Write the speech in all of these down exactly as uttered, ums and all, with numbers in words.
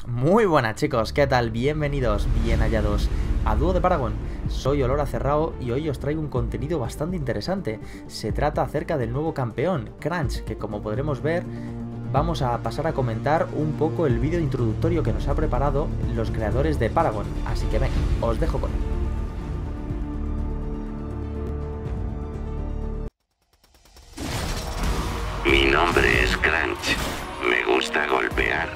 Muy buenas chicos, ¿qué tal? Bienvenidos, bien hallados a Dúo de Paragon. Soy Olora Cerrao y hoy os traigo un contenido bastante interesante. Se trata acerca del nuevo campeón, Crunch, que como podremos ver, vamos a pasar a comentar un poco el vídeo introductorio que nos ha preparado los creadores de Paragon. Así que venga, os dejo con él. Mi nombre es Crunch. Me gusta golpear.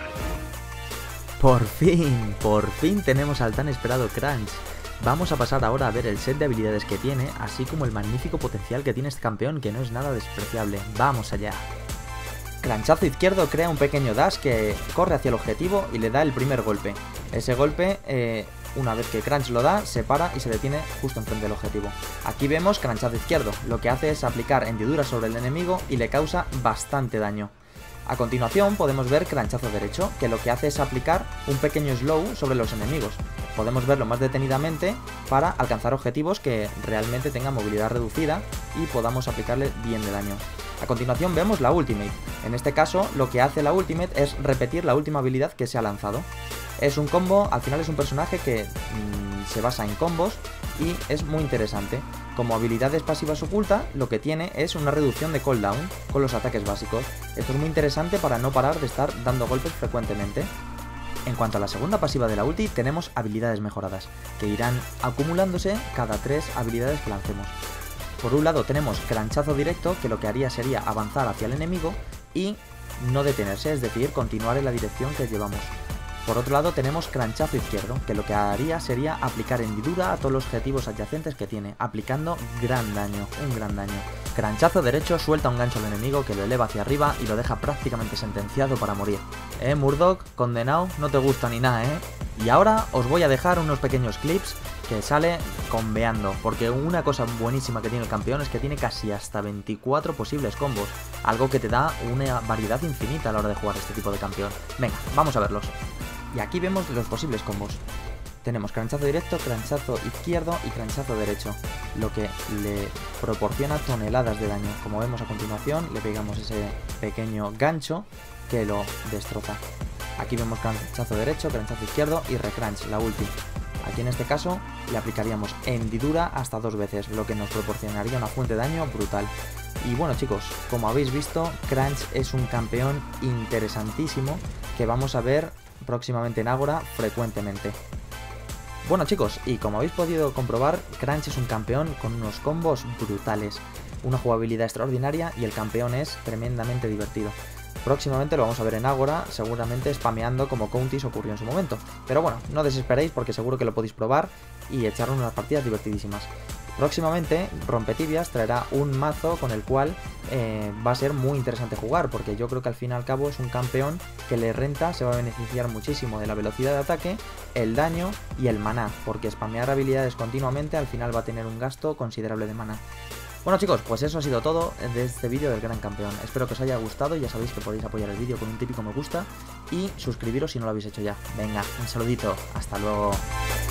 Por fin, por fin tenemos al tan esperado Crunch. Vamos a pasar ahora a ver el set de habilidades que tiene, así como el magnífico potencial que tiene este campeón, que no es nada despreciable. ¡Vamos allá! Crunchazo izquierdo crea un pequeño dash que corre hacia el objetivo y le da el primer golpe. Ese golpe, eh, una vez que Crunch lo da, se para y se detiene justo enfrente del objetivo. Aquí vemos Crunchazo izquierdo, lo que hace es aplicar hendidura sobre el enemigo y le causa bastante daño. A continuación podemos ver Crunchazo derecho, que lo que hace es aplicar un pequeño slow sobre los enemigos. Podemos verlo más detenidamente para alcanzar objetivos que realmente tengan movilidad reducida y podamos aplicarle bien de daño. A continuación vemos la ultimate. En este caso lo que hace la ultimate es repetir la última habilidad que se ha lanzado. Es un combo, al final es un personaje que mmm, se basa en combos y es muy interesante. Como habilidades pasivas oculta, lo que tiene es una reducción de cooldown con los ataques básicos. Esto es muy interesante para no parar de estar dando golpes frecuentemente. En cuanto a la segunda pasiva de la ulti, tenemos habilidades mejoradas, que irán acumulándose cada tres habilidades que lancemos. Por un lado tenemos Crunchazo directo, que lo que haría sería avanzar hacia el enemigo y no detenerse, es decir, continuar en la dirección que llevamos. Por otro lado tenemos Crunchazo izquierdo, que lo que haría sería aplicar hendidura a todos los objetivos adyacentes que tiene, aplicando gran daño, un gran daño. Crunchazo derecho suelta un gancho al enemigo que lo eleva hacia arriba y lo deja prácticamente sentenciado para morir. Eh, Murdoch, condenado, no te gusta ni nada, eh. Y ahora os voy a dejar unos pequeños clips que sale combeando, porque una cosa buenísima que tiene el campeón es que tiene casi hasta veinticuatro posibles combos, algo que te da una variedad infinita a la hora de jugar este tipo de campeón. Venga, vamos a verlos. Y aquí vemos los posibles combos. Tenemos Crunchazo directo, Crunchazo izquierdo y Crunchazo derecho, lo que le proporciona toneladas de daño. Como vemos a continuación, le pegamos ese pequeño gancho que lo destroza. Aquí vemos Crunchazo derecho, Crunchazo izquierdo y Recrunch, la ulti. Aquí en este caso le aplicaríamos hendidura hasta dos veces, lo que nos proporcionaría una fuente de daño brutal. Y bueno chicos, como habéis visto, Crunch es un campeón interesantísimo que vamos a ver próximamente en Ágora frecuentemente. Bueno chicos, y como habéis podido comprobar, Crunch es un campeón con unos combos brutales, una jugabilidad extraordinaria y el campeón es tremendamente divertido. Próximamente lo vamos a ver en Ágora, seguramente spameando como Countis ocurrió en su momento. Pero bueno, no desesperéis porque seguro que lo podéis probar y echar unas partidas divertidísimas. Próximamente Rompetibias traerá un mazo con el cual eh, va a ser muy interesante jugar, porque yo creo que al fin y al cabo es un campeón que le renta, se va a beneficiar muchísimo de la velocidad de ataque, el daño y el maná, porque spamear habilidades continuamente al final va a tener un gasto considerable de maná. Bueno chicos, pues eso ha sido todo de este vídeo del gran campeón. Espero que os haya gustado y ya sabéis que podéis apoyar el vídeo con un típico me gusta y suscribiros si no lo habéis hecho ya. Venga, un saludito, hasta luego.